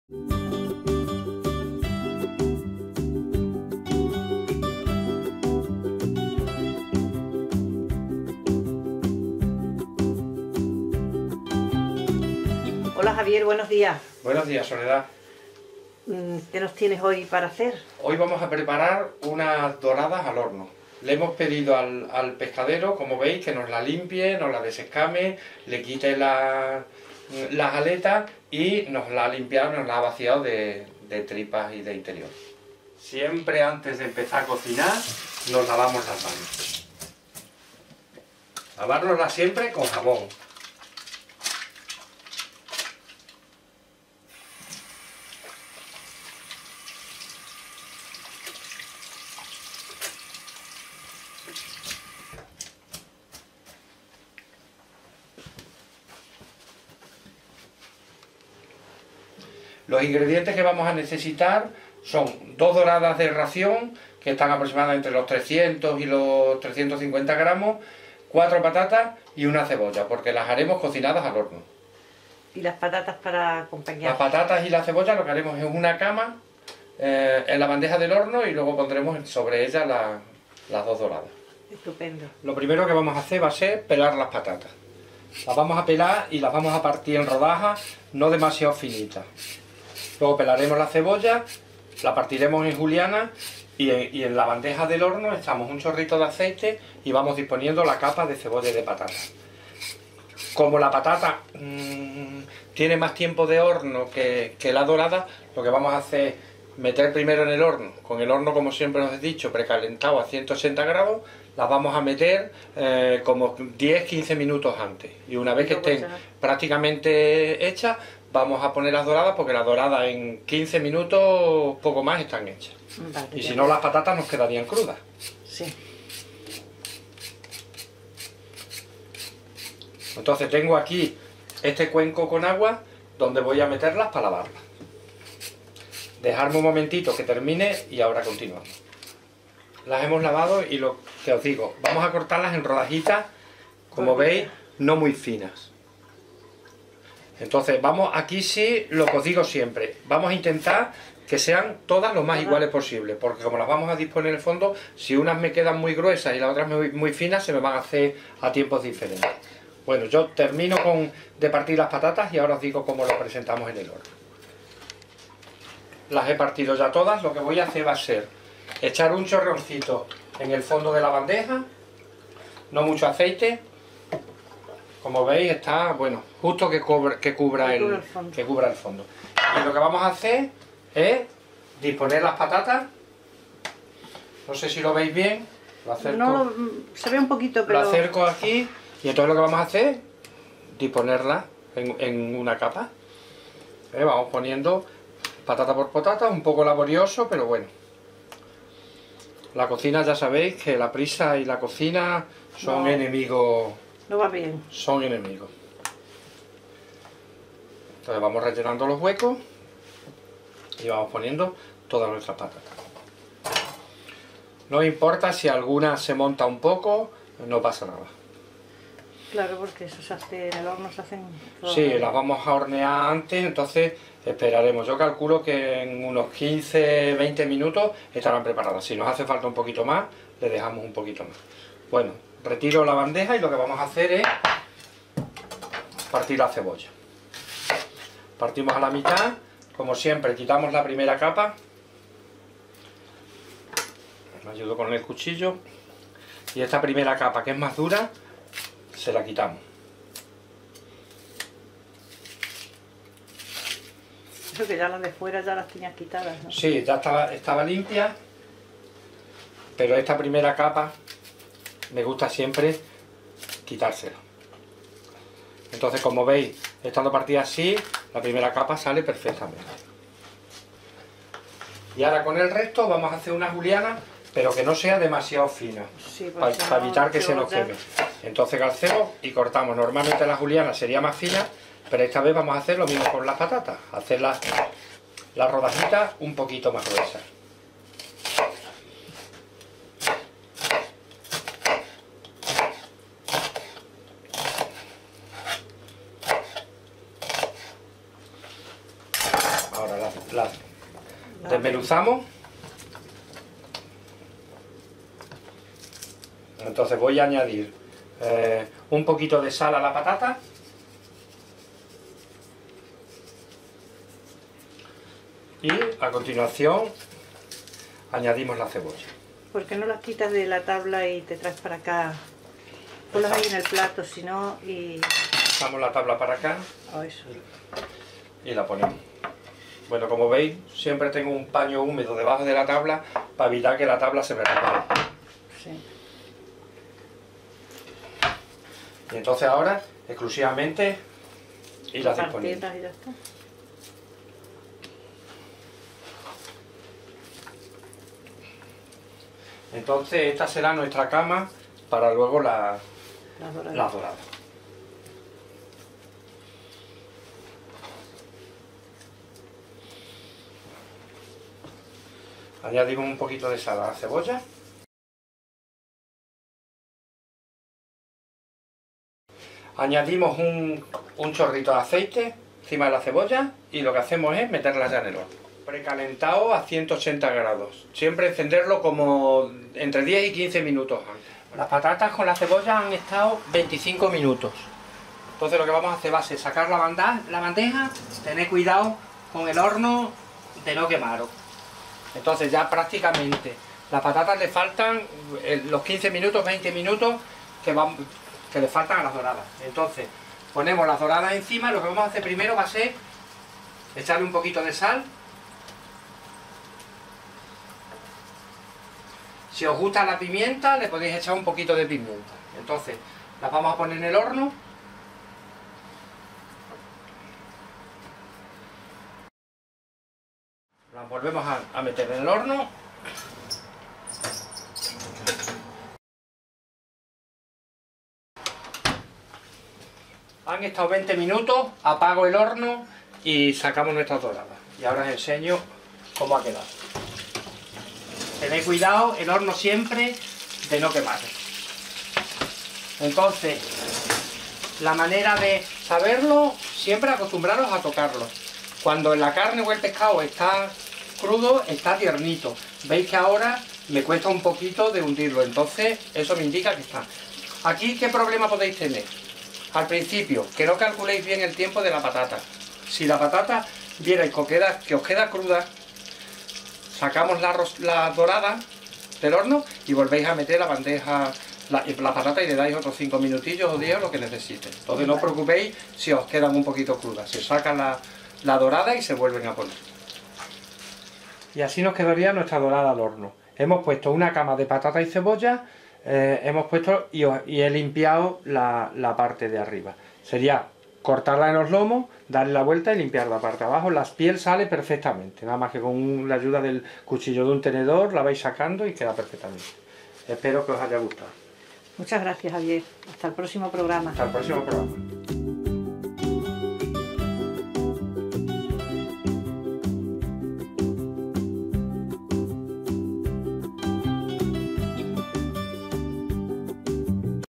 Hola Javier, buenos días. Buenos días, Soledad. ¿Qué nos tienes hoy para hacer? Hoy vamos a preparar unas doradas al horno. Le hemos pedido al pescadero, como veis, que nos la limpie, nos la desescame, le quite las aletas y nos la ha limpiado, nos la ha vaciado de tripas y de interior. Siempre antes de empezar a cocinar nos lavamos las manos. Lavárnoslas siempre con jabón. Los ingredientes que vamos a necesitar son 2 doradas de ración, que están aproximadamente entre los 300 y los 350 gramos, 4 patatas y una cebolla, porque las haremos cocinadas al horno. ¿Y las patatas para acompañar? Las patatas y la cebolla lo que haremos es una cama en la bandeja del horno y luego pondremos sobre ella las 2 doradas. Estupendo. Lo primero que vamos a hacer va a ser pelar las patatas. Las vamos a pelar y las vamos a partir en rodajas no demasiado finitas. Luego pelaremos la cebolla, la partiremos en juliana y en la bandeja del horno echamos un chorrito de aceite y vamos disponiendo la capa de cebolla y de patata. Como la patata tiene más tiempo de horno que la dorada, lo que vamos a hacer es meter primero en el horno, con el horno, como siempre os he dicho, precalentado a 180 grados, las vamos a meter como 10-15 minutos antes. Y una vez que estén prácticamente hechas, vamos a poner las doradas, porque las doradas en 15 minutos, poco más, están hechas. Vale, y si no, las patatas nos quedarían crudas. Sí. Entonces tengo aquí este cuenco con agua donde voy a meterlas para lavarlas. Dejarme un momentito que termine y ahora continuamos. Las hemos lavado y lo que os digo, vamos a cortarlas en rodajitas, como veis, no muy finas. Entonces vamos, aquí sí, lo que os digo siempre, vamos a intentar que sean todas lo más iguales posible, porque como las vamos a disponer en el fondo, si unas me quedan muy gruesas y las otras muy finas, se me van a hacer a tiempos diferentes. Bueno, yo termino de partir las patatas y ahora os digo cómo lo presentamos en el horno. Las he partido ya todas, lo que voy a hacer va a ser echar un chorroncito en el fondo de la bandeja, no mucho aceite. Como veis está, bueno, justo que cubra el fondo. Y lo que vamos a hacer es disponer las patatas. No sé si lo veis bien. Lo acerco, no, se ve un poquito, pero... Lo acerco aquí y entonces lo que vamos a hacer es disponerlas en una capa. Vamos poniendo patata por patata, un poco laborioso, pero bueno. La cocina, ya sabéis que la prisa y la cocina son enemigos. No va bien. Son enemigos. Entonces vamos rellenando los huecos y vamos poniendo todas nuestras patatas. No importa si alguna se monta un poco, no pasa nada. Claro, porque eso se hace en el horno, se hacen... Sí, las vamos a hornear antes, entonces esperaremos. Yo calculo que en unos 15-20 minutos estarán preparadas. Si nos hace falta un poquito más, le dejamos un poquito más. Bueno, retiro la bandeja y lo que vamos a hacer es partir la cebolla. Partimos a la mitad, como siempre quitamos la primera capa. Me ayudo con el cuchillo. Y esta primera capa, que es más dura, se la quitamos. Eso que ya las de fuera ya las tenías quitadas, ¿no? Sí, ya estaba limpia, pero esta primera capa me gusta siempre quitársela. Entonces, como veis, estando partida así, la primera capa sale perfectamente. Y ahora con el resto vamos a hacer una juliana, pero que no sea demasiado fina, sí, para evitar que se nos queme. Entonces calcemos y cortamos. Normalmente la juliana sería más fina, pero esta vez vamos a hacer lo mismo con las patatas, hacer las rodajitas un poquito más gruesas. las desmenuzamos. Entonces voy a añadir un poquito de sal a la patata. Y a continuación añadimos la cebolla. ¿Por qué no las quitas de la tabla y te traes para acá? Ponlas ahí en el plato, si no, y... Pasamos la tabla para acá eso. y la ponemos. Bueno, como veis, siempre tengo un paño húmedo debajo de la tabla para evitar que la tabla se me resbale. Sí. Y entonces ahora, exclusivamente, irlas disponiendo. Y ya está. Entonces esta será nuestra cama para luego las doradas. doradas. Añadimos un poquito de sal a la cebolla. Añadimos un chorrito de aceite encima de la cebolla y lo que hacemos es meterla ya en el horno. Precalentado a 180 grados. Siempre encenderlo como entre 10 y 15 minutos antes. Las patatas con la cebolla han estado 25 minutos. Entonces lo que vamos a hacer va a ser sacar la bandeja, tener cuidado con el horno de no quemaros. Entonces ya prácticamente las patatas le faltan los 15 minutos, 20 minutos que le faltan a las doradas. Entonces ponemos las doradas encima y lo que vamos a hacer primero va a ser echarle un poquito de sal. Si os gusta la pimienta, le podéis echar un poquito de pimienta. Entonces, las vamos a poner en el horno. Las volvemos a meter en el horno. Han estado 20 minutos, apago el horno y sacamos nuestras doradas. Y ahora os enseño cómo ha quedado. Tened cuidado, el horno siempre de no quemar. Entonces, la manera de saberlo, siempre acostumbraros a tocarlo. Cuando la carne o el pescado está crudo, está tiernito. Veis que ahora me cuesta un poquito de hundirlo, entonces eso me indica que está. Aquí, ¿qué problema podéis tener? Al principio, que no calculéis bien el tiempo de la patata. Si la patata vierais que os queda cruda, sacamos la dorada del horno y volvéis a meter la bandeja, la patata y le dais otros 5 minutillos o 10 lo que necesites. Entonces no os preocupéis si os quedan un poquito crudas. Se saca la dorada y se vuelven a poner. Y así nos quedaría nuestra dorada al horno. Hemos puesto una cama de patata y cebolla, hemos puesto y he limpiado la parte de arriba. Sería cortarla en los lomos, darle la vuelta y limpiar la parte de abajo. La piel sale perfectamente, nada más que con la ayuda del cuchillo de un tenedor la vais sacando y queda perfectamente. Espero que os haya gustado. Muchas gracias, Javier. Hasta el próximo programa. Hasta el próximo programa.